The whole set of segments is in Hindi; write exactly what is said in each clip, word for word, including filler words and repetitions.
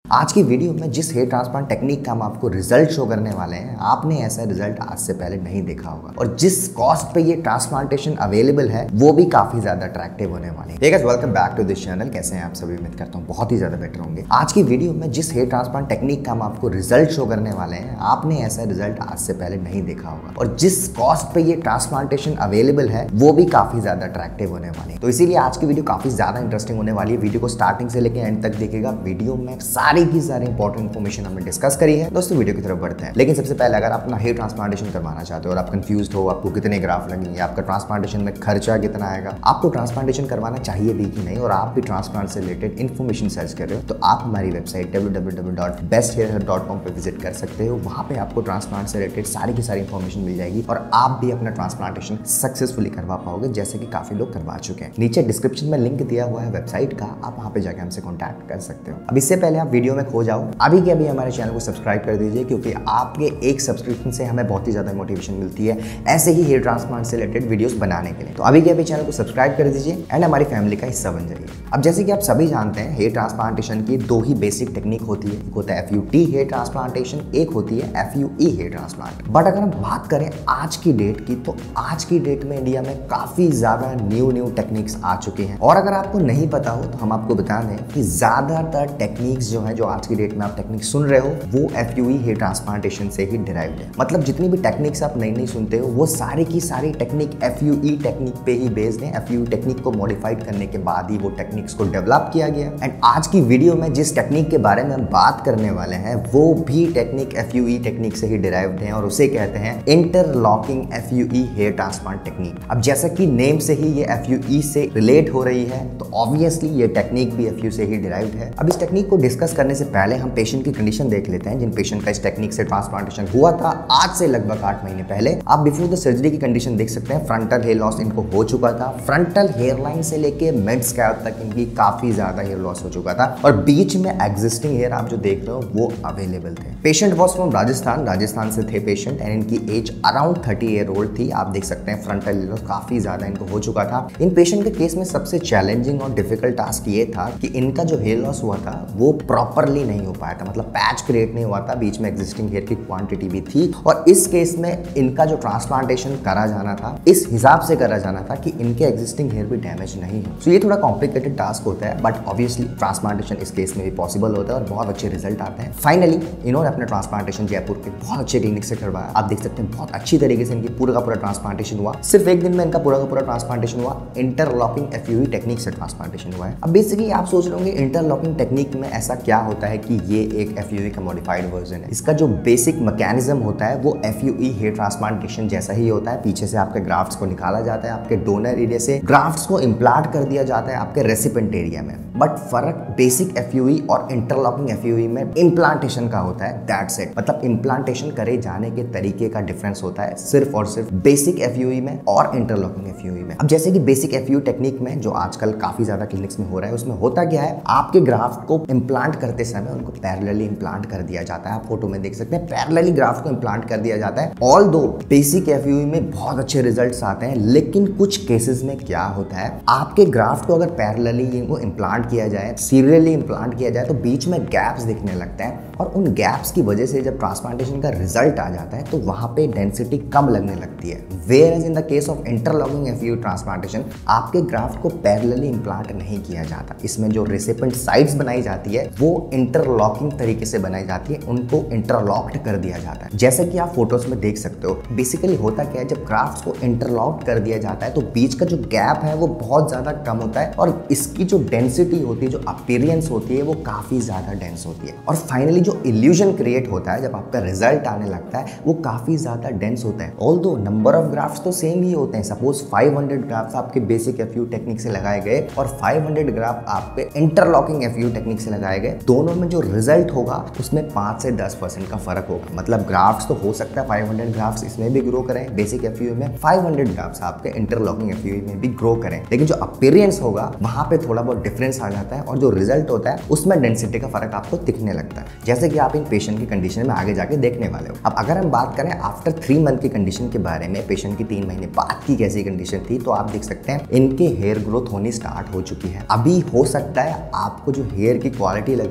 आज की वीडियो में जिस हेयर ट्रांसप्लांट टेक्निक का हम आपको रिजल्ट शो करने वाले हैं, आपने ऐसा रिजल्ट आज से पहले नहीं देखा होगा और जिस कॉस्ट पे ये ट्रांसप्लांटेशन अवेलेबल है वो भी काफी ज्यादा अट्रैक्टिव होने वाले हैं। Guys, welcome back to this channel. कैसे हैं आप सभी? उम्मीद करता हूँ बहुत ही ज्यादा बेटर होंगे। आज की वीडियो में जिस हेयर ट्रांसप्लांट टेक्निक का हम आपको रिजल्ट शो करने वाले हैं, आपने ऐसा रिजल्ट आज से पहले नहीं देखा होगा और जिस कॉस्ट पे ये ट्रांसप्लांटेशन अवेलेबल है वो भी काफी ज्यादा अट्रैक्टिव होने वाले हैं। तो इसीलिए आज की वीडियो काफी ज्यादा इंटरेस्टिंग होने वाली है। वीडियो को स्टार्टिंग से लेकर एंड तक देखिएगा। वीडियो में सारी की सारी इंपॉर्टेंट इन्फॉर्मेशन हमने डिस्कस करी है। दोस्तों, वीडियो की तरफ बढ़ते हैं। लेकिन सबसे पहले अगर आप अपना हेयर ट्रांसप्लांटेशन करवाना चाहते हो और आप कंफ्यूज हो, आपको कितने ग्राफ लगेंगे, आपका ट्रांसप्लांटेशन में खर्चा कितना आएगा, आपको ट्रांसप्लांटेशन करवाना चाहिए भी कि नहीं, और आप भी ट्रांसप्लांट से रिलेटेड इन्फॉर्मेशन सर्च कर रहे हो, तो आप हमारी website W W W dot best hair dot com पे विजिट कर सकते हो। वहां पे आपको ट्रांसप्लांट से रिलेटेड सारी की सारी इन्फॉर्मेशन मिल जाएगी और आप भी अपना ट्रांसप्लांटेशन सक्सेसफुली करवा पाओगे, जैसे कि काफी लोग करवा चुके हैं। नीचे डिस्क्रिप्शन में लिंक दिया हुआ है वेबसाइट का, आप वहां पे जाकर हमसे कॉन्टैक्ट कर सकते हो। अब इससे पहले आप वीडियो में खो जाओ, अभी के अभी हमारे चैनल को सब्सक्राइब कर दीजिए, क्योंकि आपके एक सब्सक्रिप्शन से हमें बहुत ही ज्यादा मोटिवेशन मिलती है ऐसे ही हेयर ट्रांसप्लांट से रिलेटेड वीडियोस बनाने के लिए। तो अभी के अभी चैनल को सब्सक्राइब कर दीजिए एंड हमारी फैमिली का हिस्सा बन जाइए। अब जैसे कि आप सभी जानते हैं, हेयर ट्रांसप्लांटेशन की दो ही बेसिक टेक्निक होती है। एक होता है F U T hair transplantation, एक होती है F U E hair transplant. But अगर हम बात करें आज की डेट की, तो आज की डेट में इंडिया में काफी ज्यादा न्यू न्यू टेक्निक्स आ चुके हैं। और अगर आपको नहीं पता हो तो हम आपको बता दें कि ज्यादातर टेक्निक्स जो है, जो आज की डेट में आप टेक्निक सुन रहे हो, वो F U E hair transplantation से ही डिराइव्ड है। मतलब जितनी भी टेक्निक्स आप नई नई सुनते हो, वो सारी की सारी technique F U E technique पे ही बेस्ड है। एफ यू ई टेक्निक को मॉडिफाइड करने के बाद ही वो टेक्निक्स को डेवलप किया गया। एंड आज की वीडियो में जिस टेक्निक के बारे में हम बात करने वाले हैं, वो भी technique F U E technique से ही डिराइव्ड है और उसे कहते हैं interlocking F U E hair transplant technique. अब जैसा कि नेम से ही ये एफ यू ई से रिलेट हो रही है, तो ऑब्वियसली ये टेक्निक भी एफ यू से ही डिराइव्ड है। अब इस टेक्निक को डिस्कस करने से पहले हम पेशेंट की कंडीशन देख लेते हैं। जिन पेशेंट का इस टेक्निक से ट्रांसप्लांटेशन हुआ था आज से लगभग आठ महीने पहले, आप बिफोर द सर्जरी की कंडीशन देख सकते हैं। फ्रंटल हेयर लॉस इनको हो चुका था। फ्रंटल हेयर लाइन से लेके मिड स्कैल्प तक इनकी काफी ज्यादा हेयर लॉस हो चुका था और बीच में एग्जिस्टिंग हेयर आप जो देख रहे हो वो अवेलेबल थे। Patient was from Rajasthan Rajasthan से थे पेशेंट एंड इनकी age around thirty year old थी। आप देख सकते हैं फ्रंटल हेयर लॉस काफी ज्यादा इनको हो चुका था। इन पेशेंट के केस में सबसे चैलेंजिंग और डिफिकल्ट टास्क ये था कि इनका जो हेयर लॉस हुआ था वो प्रॉपरली नहीं हो पाया था, मतलब पैच क्रिएट नहीं हुआ था, बीच में एग्जिस्टिंग हेयर की क्वांटिटी भी थी। और इस केस में इनका जो ट्रांसप्लांटेशन करा जाना था, इस हिसाब से करा जाना था कि इनके एग्जिस्टिंग हेयर भी डैमेज नहीं हो। तो ये थोड़ा कॉम्प्लिकेटेड टास्क होता है, बट ऑब्वियसली ट्रांसप्लांटेशन इस केस में भी पॉसिबल होता है और बहुत अच्छे रिजल्ट आते हैं। फाइनली इन्होंने अपना ट्रांसप्लांटेशन जयपुर के बहुत अच्छे क्लिनिक से करवाया। आप देख सकते हैं बहुत अच्छी तरीके से इनकी पूरा का पूरा ट्रांसप्लांटेशन हुआ। सिर्फ एक दिन में इनका पूरा का पूरा ट्रांसप्लांटेशन हुआ। Interlocking F U E technique से ट्रांसप्लांटेशन हुआ है। अब बेसिकली आप सोच रहे होंगे इंटरलॉकिंग टेक्निक में ऐसा क्या होता है कि ये एक एफ यू ई का मॉडिफाइड वर्जन है। इसका जो बेसिक मैकेनिज्म होता है वो F U E hair transplantation जैसा ही होता है। पीछे से आपके ग्राफ्ट्स को निकाला जाता है, आपके डोनर एरिया से ग्राफ्ट्स को इम्प्लांट कर दिया जाता है आपके रेसिपेंट एरिया में। बट फर्क बेसिक एफ यू ई और इंटरलॉकिंग एफ यू ई में इम्प्लांटेशन का होता है, दैट्स इट। मतलब इम्प्लांटेशन करे जाने के तरीके का डिफरेंस होता है सिर्फ और सिर्फ बेसिक एफ यू ई में और इंटरलॉकिंग एफ यू ई में। अब जैसे कि basic F U E technique में जो आजकल काफी ज्यादा क्लिनिक्स में हो रहा है, उसमें होता क्या है, आपके ग्राफ्ट को इम्प्लांट करते समय उनको पैरेलली इम्प्लांट कर दिया जाता है। आप फोटो में देख सकते हैं पैरेलली ग्राफ्ट को इम्प्लांट कर दिया जाता है। ऑल दो बेसिक एफ यू ई में बहुत अच्छे रिजल्ट्स आते हैं, लेकिन कुछ केसेस में क्या होता है, आपके ग्राफ्ट को अगर पैरेलली वो इम्प्लांट किया जाए, सीरियली इम्प्लांट किया जाए, तो बीच में गैप्स दिखने लगते हैं और उन गैप्स की वजह से जब ट्रांसप्लांटेशन का रिजल्ट आ जाता है तो वहां पे डेंसिटी कम लगने लगती है। Where in the case of interlocking F U transplantation आपके ग्राफ्ट को पैरेलली इम्प्लांट नहीं किया जाता। इसमें जो रेसिपेंट साइड्स बनाई जाती है वो इंटरलॉकिंग तरीके से बनाई जाती है, उनको इंटरलॉक्ड कर दिया जाता है। जैसे कि आप फोटोज में देख सकते हो, बेसिकली होता क्या है, जब ग्राफ्ट्स को इंटरलॉक्ड कर दिया जाता है तो बीच का जो गैप है वो बहुत ज्यादा कम होता है और इसकी जो डेंसिटी होती है, जो अपीयरेंस होती है, वो काफी ज्यादा डेंस होती है। और फाइनली जो इल्यूजन क्रिएट होता है जब आपका रिजल्ट आने लगता है, वो काफी ज्यादा डेंस होता है। ऑल्दो नंबर ऑफ ग्राफ्ट्स तो सेम ही होते हैं। सपोज फाइव हंड्रेड ग्राफ्ट्स आपके बेसिक एफ यू टेक्निक से लगाए गए और फाइव हंड्रेड ग्राफ आपके इंटरलॉकिंग एफ यू टेक्निक से लगाए गए, दोनों में जो रिजल्ट होगा उसमें पांच से दस परसेंट का फर्क होगा। मतलब ग्राफ्ट्स तो हो सकता है फाइव हंड्रेड ग्राफ्ट्स इसमें भी ग्रो करें बेसिक एफ यू में, फाइव हंड्रेड ग्राफ्ट्स आपके इंटरलॉकिंग एफ यू में भी ग्रो करें, लेकिन जो अपीयरेंस होगा वहां पे थोड़ा बहुत डिफरेंस आ जाता है और जो रिजल्ट होता है उसमें डेंसिटी का फर्क आपको दिखने लगता है, जैसे कि आप इन पेशेंट की कंडीशन में आगे जाके देखने वाले हो। अब अगर हम बात करें आफ्टर थ्री मंथ की कंडीशन के बारे में, पेशेंट की तीन महीने बाद की कैसी कंडीशन थी, तो आप देख सकते हैं इनके हेयर ग्रोथ होनी स्टार्ट हो चुकी है। अभी हो सकता है आपको जो हेयर की क्वालिटी लग रही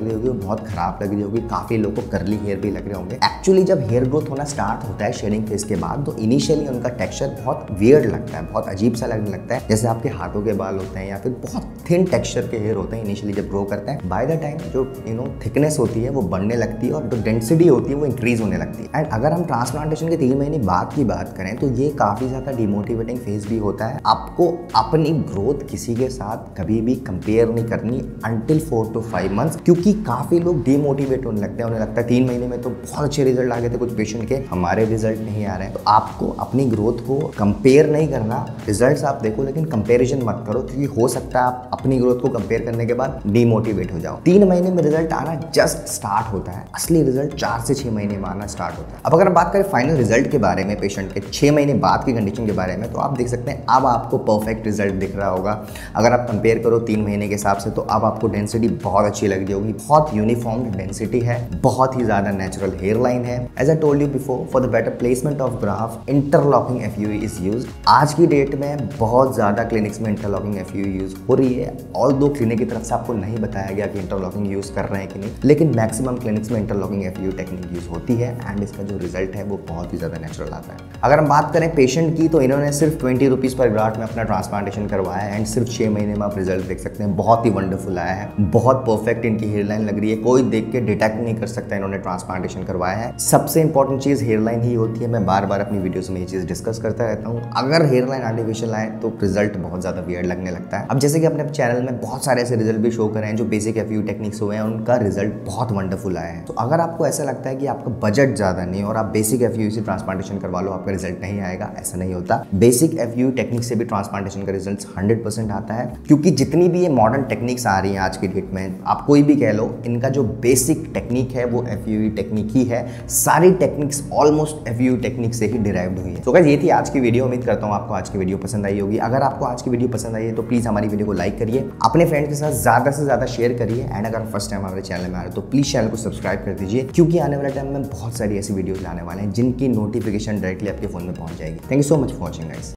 रही होगी वो बहुत खराब लग रही होगी, काफी लोगों को कर्ली हेयर भी लग रहे होंगे। एक्चुअली जब हेयर ग्रोथ होना स्टार्ट होता है शेडिंग फेज के बाद, तो इनिशियली उनका टेक्सचर बहुत वियर्ड लगता है, बहुत अजीब सा लगने लगता है, जैसे आपके हाथों के बाल होते हैं या फिर बहुत थिन टेक्सचर के हेयर होते हैं इनिशियली जब ग्रो करते हैं। बाय द टाइम जो यू नो थिकनेस होती है वो बढ़ने लगती है और जो डेंसिटी होती है वो इंक्रीज होने लगती है। एंड अगर हम ट्रांसप्लांटेशन के तीन महीने बाद की बात करें तो ये काफी ज्यादा डिमोटिवेटिंग फेज भी होता है। आपको अपनी ग्रोथ किसी के साथ कभी भी कंपेयर नहीं करनी until four to five months, क्योंकि काफी लोग डिमोटिवेट होने लगते हैं। उन्हें लगता है तीन महीने में तो बहुत अच्छे रिजल्ट आ गए थे कुछ पेशेंट के, हमारे रिजल्ट नहीं आ रहे हैं। तो आपको अपनी ग्रोथ को कंपेयर नहीं करना, रिजल्ट्स आप देखो लेकिन कंपेरिजन मत करो, क्योंकि हो सकता है आप अपनी ग्रोथ को कंपेयर करने के बाद डिमोटिवेट हो जाओ। तीन महीने में रिजल्ट आना जस्ट स्टार्ट होता है, असली रिजल्ट चार से छह महीने में आना स्टार्ट होता है। अब अगर हम बात करें फाइनल रिजल्ट के बारे में, पेशेंट के छह महीने बाद की कंडीशन के बारे में, तो आप देख सकते हैं अब आपको परफेक्ट रिजल्ट दिख रहा होगा। अगर आप कंपेयर करो तीन महीने के हिसाब से तो अब आपको डेंसिटी बहुत अच्छी लग रही होगी, बहुत यूनिफॉर्म डेंसिटी है, बहुत ही ज्यादा नेचुरल हेयर लाइन है। As I told you before, for the better placement of graft interlocking FUE is used. आज की डेट में बहुत ज्यादा क्लिनिक्स में इंटरलॉकिंग एफयूई यूज हो रही है। ऑल दो क्लिनिक की तरफ से आपको नहीं बताया गया कि इंटरलॉकिंग यूज कर रहे हैं कि नहीं, लेकिन मैक्सिमम क्लिनिक्स में इंटरलॉकिंग एफयूई टेक्निक यूज होती है एंड इसका जो रिजल्ट है वो बहुत ही ज्यादा नेचुरल आता है। अगर हम बात करें पेशेंट की, तो इन्होंने सिर्फ ट्वेंटी रुपीज पर ग्राफ्ट में अपना ट्रांसप्लांटेशन करवाया है एंड सिर्फ छह महीने में आप रिजल्ट देख सकते हैं। बहुत ही वंडरफुल आया है, बहुत परफेक्ट इनकी हेयर लाइन लग रही है, कोई देख के डिटेक्ट नहीं कर सकता इन्होंने ट्रांसप्लांटेशन करवाया है। सबसे इंपॉर्टेंट चीज हेयर लाइन ही होती है, मैं बार बार अपनी वीडियोस में ये चीज डिस्कस करता रहता हूँ। अगर हेयर लाइन आर्टिफिशियल आए तो रिजल्ट बहुत ज्यादा वियर्ड लगने लगता है। अब जैसे कि अपने चैनल में बहुत सारे ऐसे रिजल्ट भी शो करे हैं जो बेसिक एफयूई टेक्निक्स हुए हैं, उनका रिजल्ट बहुत वंडरफुल आया है। तो अगर आपको ऐसा लगता है कि आपका बजट ज्यादा नहीं और आप बेसिक एफयूई से ट्रांसप्लांटेशन करवा लो, आपका रिजल्ट नहीं आएगा, ऐसा नहीं होता। बेसिक एफयूई टेक्निक से भी ट्रांसप्लांटेशन का रिजल्ट हंड्रेड परसेंट आता है, क्योंकि जितनी भी ये मॉडर्न टेक्निक्स आ रही हैं आज की डेट में, आप कोई भी कह लो, इनका जो बेसिक टेक्निक है वो एफयूई टेक्निक ही है। सारी टेक्निक्स ऑलमोस्ट एफयूई टेक्निक से ही डिराइव्ड हुई है। तो गाइस ये थी आज की वीडियो, उम्मीद करता हूँ आपको आज की वीडियो पसंद आई होगी। अगर आपको आज की वीडियो पसंद आई है तो प्लीज हमारी वीडियो को लाइक करिए, अपने फ्रेंड्स के साथ ज्यादा से ज्यादा शेयर करिए एंड अगर फर्स्ट टाइम हमारे चैनल में आ रहे तो प्लीज चैनल को सब्सक्राइब कर दीजिए, क्योंकि आने वाले टाइम में बहुत सारी ऐसी वीडियोस लाने वाले हैं जिनकी नोटिफिकेशन डायरेक्टली आपके फोन में पहुंच जाएगी। Thank you so much for watching guys.